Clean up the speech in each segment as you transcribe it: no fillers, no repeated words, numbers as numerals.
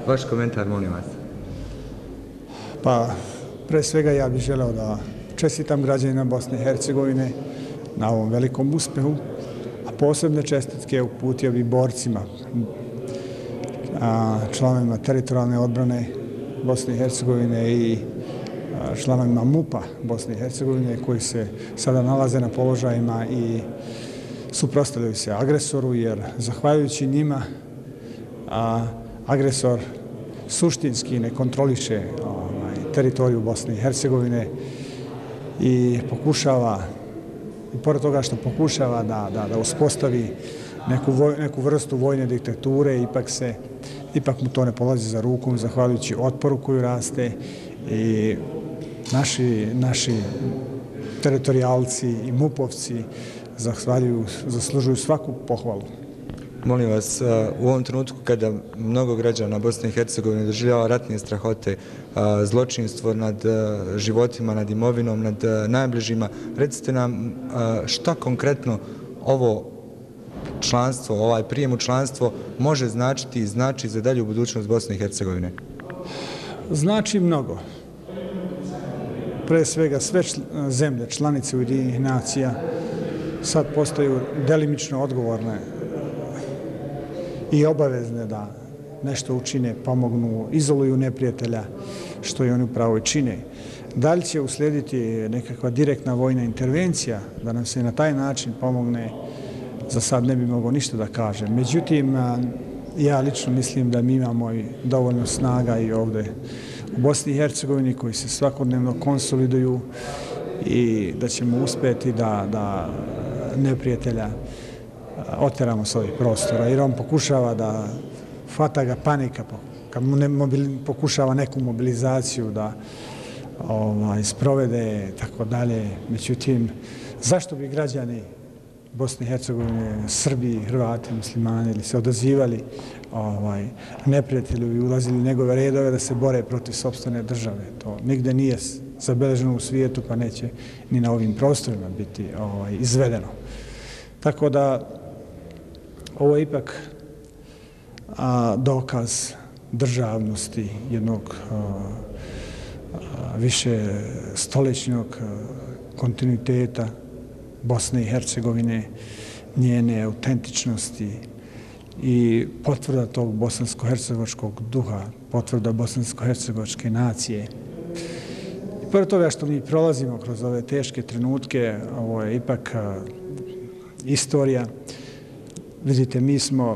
Vaš komentar, molim vas. Pa, pre svega ja bih želeo da čestitam građanima Bosne i Hercegovine na ovom velikom uspehu, a posebne čestitke uputio bih borcima, članovima teritorijalne odbrane Bosne i Hercegovine i članovima MUP-a Bosne i Hercegovine koji se sada nalaze na položajima i suprotstavljaju se agresoru, jer zahvaljujući njima agresor suštinski ne kontroliše teritoriju Bosne i Hercegovine i pokušava, i pored toga što pokušava da uspostavi neku vrstu vojne diktature, ipak mu to ne polazi za rukom, zahvaljujući otporu koju raste, i naši teritorijalci i MUP-ovci zaslužuju svaku pohvalu. Molim vas, u ovom trenutku kada mnogo građana Bosne i Hercegovine doživljava ratne strahote, zločinstvo nad životima, nad imovinom, nad najbližima, recite nam šta konkretno ovo članstvo, ovaj prijem u članstvo može značiti i znači za dalju budućnost Bosne i Hercegovine? Znači mnogo. Pre svega sve zemlje, članice Ujedinjenih nacija, sad postaju delimično odgovorne i obavezne da nešto učine, pomognu, izoluju neprijatelja, što i oni upravo i čine. Da li će uslijediti nekakva direktna vojna intervencija, da nam se na taj način pomogne, za sad ne bi mogao ništa da kažem. Međutim, ja lično mislim da mi imamo i dovoljno snaga i ovdje u Bosni i Hercegovini koji se svakodnevno konsoliduju i da ćemo uspjeti da neprijatelja oteramo s ovih prostora, jer on pokušava da hvata ga panika, kad pokušava neku mobilizaciju da sprovede, tako dalje. Međutim, zašto bi građani Bosne i Hercegovine, Srbi, Hrvati, muslimani ili se odazivali neprijatelju i ulazili u njegove redove da se bore protiv sopstvene države? To nigde nije zabeleženo u svijetu, pa neće ni na ovim prostorima biti izvedeno. Tako da ovo je ipak dokaz državnosti jednog više stoljećnog kontinuiteta Bosne i Hercegovine, njene autentičnosti i potvrda tog bosansko-hercegovačkog duha, potvrda bosansko-hercegovačke nacije. I pored toga što mi prolazimo kroz ove teške trenutke, ovo je ipak istorija. Vidite, mi smo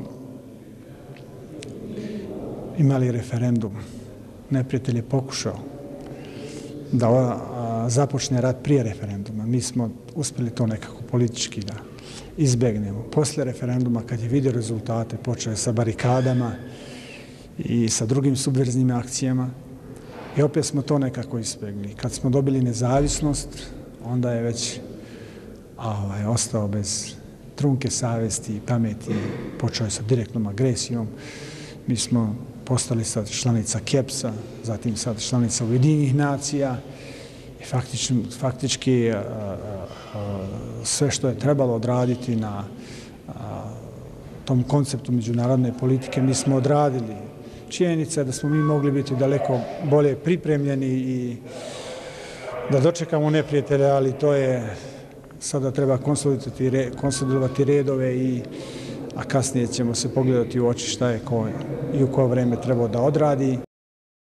imali referendum. Neprijatelj je pokušao da započne rat prije referenduma. Mi smo uspjeli to nekako politički da izbegnemo. Posle referenduma, kad je vidio rezultate, počeo je sa barikadama i sa drugim subverznim akcijama i opet smo to nekako izbegli. Kad smo dobili nezavisnost, onda je već ostao bez trunke savesti i pameti, počeo je sa direktnom agresijom. Mi smo postali sad članica KEPS-a, zatim sad članica Ujedinjenih nacija i faktički sve što je trebalo odraditi na tom konceptu međunarodne politike mi smo odradili. Činjenica je da smo mi mogli biti daleko bolje pripremljeni i da dočekamo neprijatelje, ali to je sada treba konsolidovati redove, a kasnije ćemo se pogledati u oči šta je ko i u koje vreme trebao da odradi.